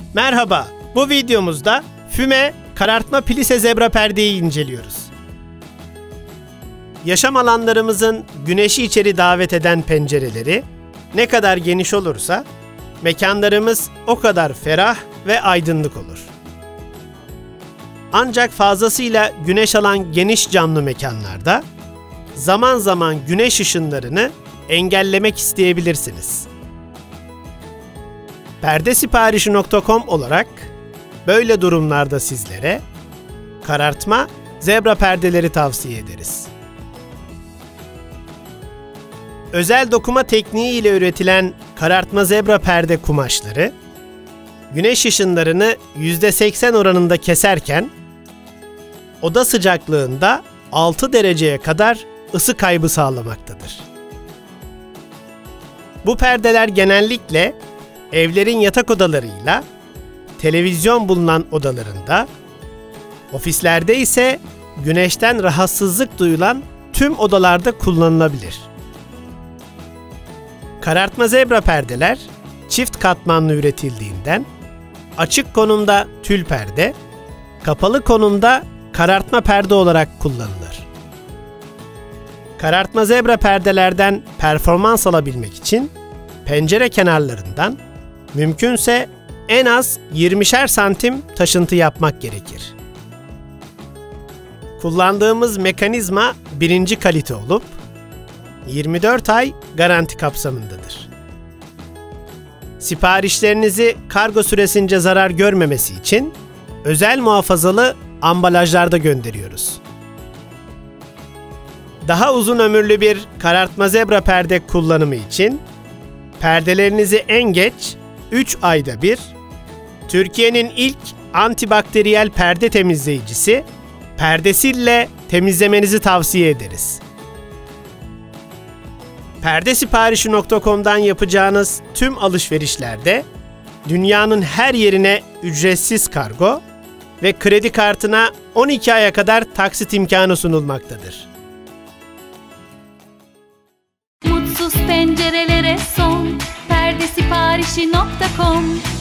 Merhaba, bu videomuzda füme karartma plise zebra perdeyi inceliyoruz. Yaşam alanlarımızın güneşi içeri davet eden pencereleri ne kadar geniş olursa mekanlarımız o kadar ferah ve aydınlık olur. Ancak fazlasıyla güneş alan geniş camlı mekanlarda zaman zaman güneş ışınlarını engellemek isteyebilirsiniz. Perdesiparişi.com olarak böyle durumlarda sizlere karartma zebra perdeleri tavsiye ederiz. Özel dokuma tekniği ile üretilen karartma zebra perde kumaşları, güneş ışınlarını %80 oranında keserken, oda sıcaklığında 6 dereceye kadar ısı kaybı sağlamaktadır. Bu perdeler genellikle evlerin yatak odalarıyla, televizyon bulunan odalarında, ofislerde ise güneşten rahatsızlık duyulan tüm odalarda kullanılabilir. Karartma zebra perdeler çift katmanlı üretildiğinden açık konumda tül perde, kapalı konumda karartma perde olarak kullanılır. Karartma zebra perdelerden performans alabilmek için pencere kenarlarından mümkünse en az 20'şer santim taşıntı yapmak gerekir. Kullandığımız mekanizma birinci kalite olup 24 ay garanti kapsamındadır. Siparişlerinizi kargo süresince zarar görmemesi için özel muhafazalı ambalajlarda gönderiyoruz. Daha uzun ömürlü bir karartma zebra perde kullanımı için perdelerinizi en geç 3 ayda bir Türkiye'nin ilk antibakteriyel perde temizleyicisi Perdesil'le temizlemenizi tavsiye ederiz. Perdesiparişi.com'dan yapacağınız tüm alışverişlerde dünyanın her yerine ücretsiz kargo ve kredi kartına 12 aya kadar taksit imkanı sunulmaktadır. Mutsuz pencerelere son Perdesiparişi.com